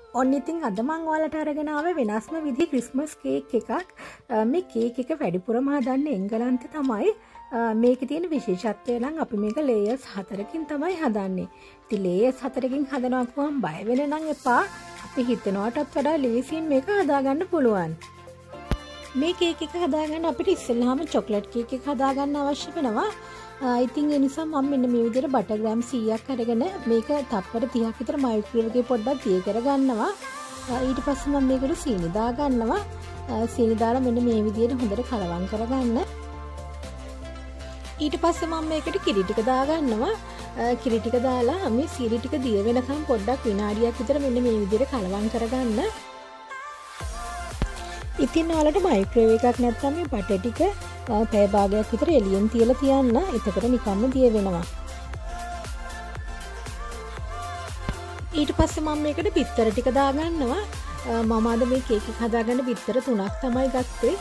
ඔන්න ඉතින් අද මං ඔයාලට අරගෙන ආවේ වෙනස්ම විදිහේ ක්‍රිස්මස් කේක් එකක්. මේ කේක් එක වැඩිපුරම හදන්නේ එංගලන්තේ තමයි. මේකේ තියෙන විශේෂත්වය නම් අපි මේක ලේයර්ස් 4කින් තමයි හදන්නේ. ඉතින් ලේයර්ස් 4කින් හදනවා කියවම් බය වෙන්න නම් එපා. අපි හිතනවටත් වඩා ලේසියෙන් මේක හදාගන්න පුළුවන්. මේ කේක් එක හදාගන්න අපිට ඉස්සෙල්ලාම චොක්ලට් කේක් එක හදාගන්න අවශ්‍ය වෙනවා. ඉතින් ඒ නිසා මම මෙන්න මේ විදිහට බටර් ග්‍රෑම් 100ක් අරගෙන මේක තප්පර 30ක් විතර මයික්‍රෝවේව් එකේ පොඩ්ඩක් තිය කරගන්නවා. ඊට පස්සේ මම මේකට සීනි දාගන්නවා. සීනි දාලා මෙන්න මේ විදිහට හොඳට කලවම් කරගන්න. ඊට පස්සේ මම මේකට කිරි ටික දාගන්නවා. කිරි ටික දාලා මේ සීනි ටික දිය වෙනකම් පොඩ්ඩක් විනාඩියක් විතර මෙන්න මේ විදිහට කලවම් කරගන්න. ඉතින් ඔයාලට මයික්‍රෝවේව් එකක් නැත්නම් මේ බටර් ටික පැය භාගයක් විතර එළියෙන් තියලා තියන්න. එතකොට නිකම්ම දිය වෙනවා. ඊට පස්සේ මම මේකට බිත්තර ටික දාගන්නවා. මම අද මේ කේක් එක හදාගන්න බිත්තර 3ක් තමයි ගත්තේ.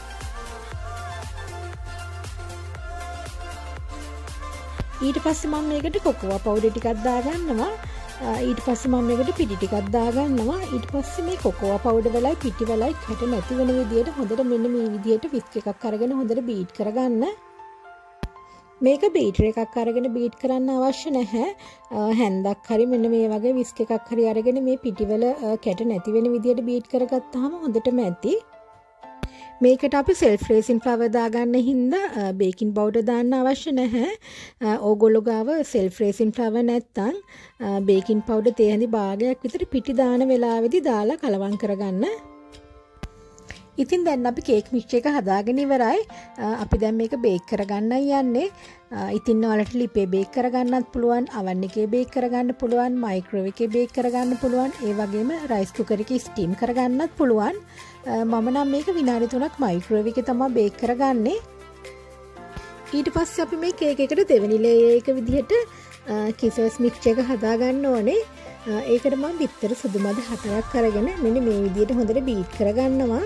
ඊට පස්සේ මම මේකට කොකෝ පවුඩර් ටිකක් දාගන්නවා. ඊට පස්සේ මම මේකට පිටි ටිකක් දාගන්නවා. ඊට පස්සේ මේ කොකෝ පවුඩර් වලයි පිටි වලයි කැට නැති වෙන විදියට හොඳට මෙන්න මේ විදියට විස්ක් එකක් අරගෙන හොඳට බීට් කරගන්න. මේක බීටර් එකක් අරගෙන බීට් කරන්න අවශ්‍ය නැහැ. හැන්දක් හරි මෙන්න මේ වගේ විස්ක් එකක් හරි අරගෙන මේ පිටි වල කැට නැති වෙන විදියට බීට් කරගත්තාම හොඳටම ඇති. මේකට අපි self raising flour දාගන්න හින්දා baking powder දාන්න අවශ්‍ය නැහැ. ඕගොල්ලෝ ගාව self raising flour නැත්තම් baking powder තේ හැඳි භාගයක් විතර පිටි දාන වෙලාවෙදි දාලා කලවම් කරගන්න. ඉතින් දැන් අපි කේක් මික්ස් එක හදාගෙන ඉවරයි. අපි දැන් මේක බේක් කරගන්නයි යන්නේ. ඉතින් ඔයාලට ලිපේ බේක් කරගන්නත් පුළුවන්, oven එකේ බේක් කරගන්න පුළුවන්, මයික්‍රෝවේව් එකේ බේක් කරගන්න පුළුවන්, ඒ වගේම රයිස් කුකර් එකේ ස්ටීම් කරගන්නත් පුළුවන්. මම නම් මේක විනාඩි 3ක් මයික්‍රෝවේව් එකේ තමයි බේක් කරගන්නේ. ඊට පස්සේ අපි මේ කේක් එකට දෙවෙනි ලේයර් එක විදිහට කිසස් මික්ස් එක හදාගන්න ඕනේ. ඒකට මම බිත්තර සුදු මද 4ක් අරගෙන මෙන්න මේ විදිහට හොඳට බීට් කරගන්නවා.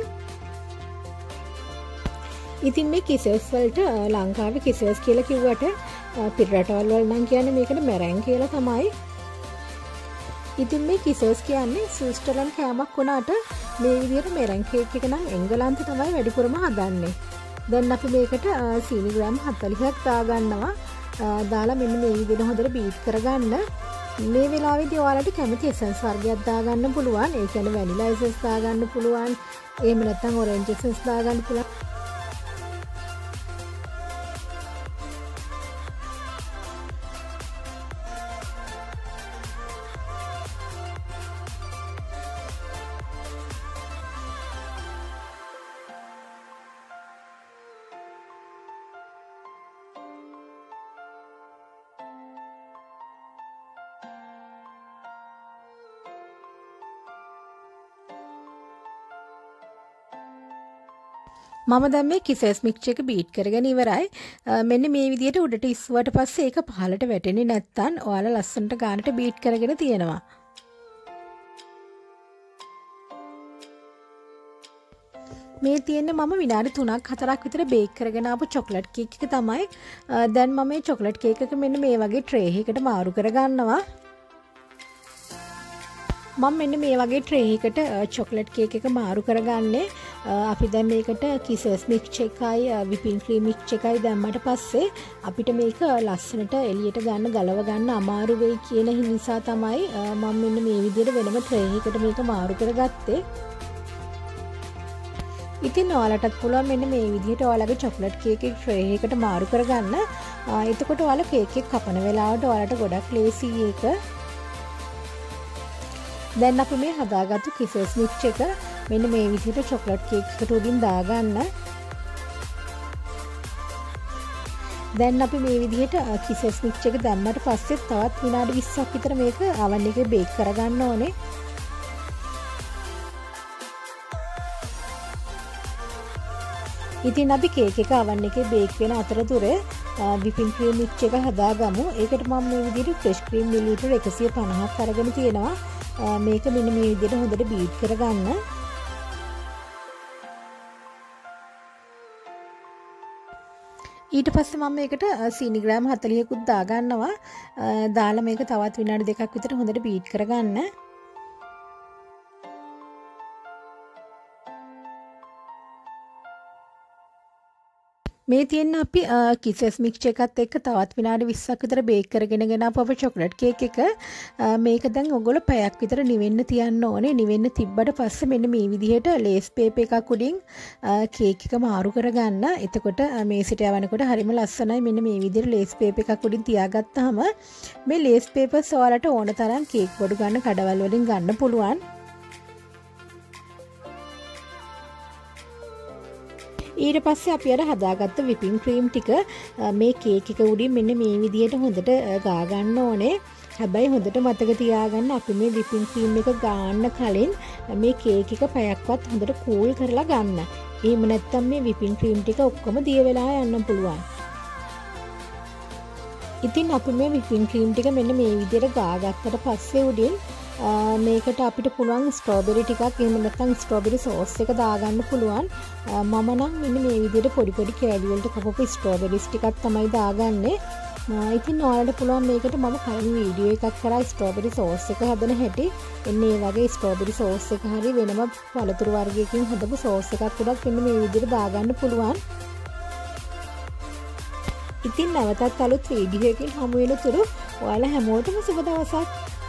ඉතින් මේ කිසස් වලට ලංකාවේ කිසස් කියලා කිව්වට පිට රටවල් වල නම් කියන්නේ මේකට මැරැන් කියලා තමයි. ඉතින් මේ කිසස් කියන්නේ ස්විට්සර්ලන්ඩ් කෑමක් වුණාට මේ විදිහට මැරැන් කේක් එක නම් එංගලන්තේ තමයි වැඩිපුරම හදන්නේ. දැන් අපි මේකට සීනි ග්‍රෑම් 40ක් දාගන්නවා. දාලා මෙන්න මේ විදිහට හොඳට බීට් කරගන්න. මේ වෙලාවේදී ඔයාලට කැමති එසන්ස් වර්ගයක් දාගන්න පුළුවන්. ඒ කියන්නේ වැනිලා එසන්ස් දාගන්න පුළුවන්. එහෙම නැත්නම් ඔරෙන්ජ් එසන්ස් දාගන්න පුළුවන්. මම දැන් මේ කිසස් මික්ස් එක බීට් කරගෙන ඉවරයි. මෙන්න මේ විදිහට උඩට ඉස්සුවට පස්සේ ඒක පහළට වැටෙන්නේ නැත්තම් ඔයාලා ලස්සනට ගානට බීට් කරගෙන තියෙනවා. මේ තියෙන්නේ මම විනාඩි 3ක් 4ක් විතර බේක් කරගෙන ආපු චොක්ලට් කේක් එක තමයි. දැන් මම මේ චොක්ලට් කේක් එක මෙන්න මේ වගේ ට්‍රේ එකකට මාරු කරගන්නවා. මම මෙන්න මේ වගේ ට්‍රේ එකකට චොක්ලට් කේක් එක මාරු කරගන්නේ. අපි දැන් මේකට කිසස් මික්ස් එකයි විපින් ක්‍රීම් මික්ස් එකයි දැම්මට පස්සේ අපිට මේක ලස්සනට එළියට ගන්න ගලව ගන්න අමාරු වෙයි කියන නිසා තමයි මම මෙන්න මේ විදිහට වෙනම ට්‍රේ එකකට මේක මාරු කරගත්තේ. ඉතින් ඔයාලටත් පුළුවන් මෙන්න මේ විදිහට ඔයාලගේ චොක්ලට් කේක් එක ට්‍රේ එකකට මාරු කරගන්න. එතකොට ඔයාලා කේක් එක කපන වෙලාවට ඔයාලට ගොඩක් ලේසි ඒක. දැන් අපි මේ හදාගත්තු කිසස් මික්ස් එක මෙන්න මේ විදිහට චොක්ලට් කේක් එකට උඩින් දාගන්න. දැන් අපි මේ විදිහට කිසස් මික්ස් එක දැම්මට පස්සේ තවත් විනාඩි 20ක් විතර මේක oven එකේ බේක් කරගන්න ඕනේ. ඉතින් අපි කේක් එක oven එකේ බේක් වෙන අතරතුර විපින් ක්‍රීම් මික්ස් එක හදාගමු. ඒකට මම මේ විදිහට ෆ්‍රෙෂ් ක්‍රීම් මිලිලීටර් 150ක් අරගෙන තියෙනවා. මේක මෙන්න මේ විදිහට හොඳට බීට් කරගන්න. ඊට පස්සේ මම මේකට සීනි ග්‍රෑම් 40කුත් දාගන්නවා. දාලා මේක තවත් විනාඩි 2ක් විතර හොඳට බීට් කරගන්න. මේ තියෙන අපි කිසස් මික්ස්චර් එකත් එක්ක තවත් විනාඩි 20ක් විතර බේක් කරගෙන ගෙනාපුව චොකලට් කේක් එක. මේක දැන් ඔයගොල්ලෝ පැයක් විතර නිවෙන්න තියන්න ඕනේ. නිවෙන්න තිබ්බට පස්සේ මෙන්න මේ විදිහට ලේස් පේපර් එකක් උඩින් කේක් එක මාරු කරගන්න. එතකොට මේසෙට යවනකොට හරිම ලස්සනයි. මෙන්න මේ විදිහට ලේස් පේපර් එකක් උඩින් තියාගත්තාම මේ ලේස් පේපර්ස් ඔයාලට ඕන තරම් කේක් බොඩු ගන්න කඩවල් වලින් ගන්න පුළුවන්. ඊට පස්සේ අපි අර හදාගත්ත විපින් ක්‍රීම් ටික මේ කේක් එක උඩින් මෙන්න මේ විදිහට හොඳට ගා ගන්න ඕනේ. හැබැයි හොඳට මතක තියාගන්න අපි මේ විපින් ක්‍රීම් එක ගාන්න කලින් මේ කේක් එක පැයක්වත් හොඳට කූල් කරලා ගන්න. එහෙම නැත්නම් මේ විපින් ක්‍රීම් ටික ඔක්කොම දිය වෙලා යන්න පුළුවන්. ඉතින් අපි මේ විපින් ක්‍රීම් ටික මෙන්න මේ විදිහට ගාගත්තට පස්සේ උඩින් මේකට අපිට පුළුවන් ස්ට්‍රෝබෙරි ටිකක් එහෙම නැත්නම් ස්ට්‍රෝබෙරි සෝස් එක දාගන්න පුළුවන්. මම නම් මෙන්න මේ විදිහට පොඩි පොඩි කෑලි වලට කපපු ස්ට්‍රෝබෙරිස් ටිකක් තමයි දාගන්නේ. ඉතින් ඔයාලට පුළුවන් මේකට මම කලින් වීඩියෝ එකක් කරා ස්ට්‍රෝබෙරි සෝස් එක හදන හැටි. එන්නේ මේ වගේ ස්ට්‍රෝබෙරි සෝස් එක හරි වෙනම පළතුරු වර්ගයකින් හදපු සෝස් එකක් උඩක් මෙන්න මේ විදිහට දාගන්න පුළුවන්. ඉතින් නැවතත් අලුත් වීඩියෝ එකකින් හමු වෙනතුරු ඔයාලා හැමෝටම සුබ දවසක්.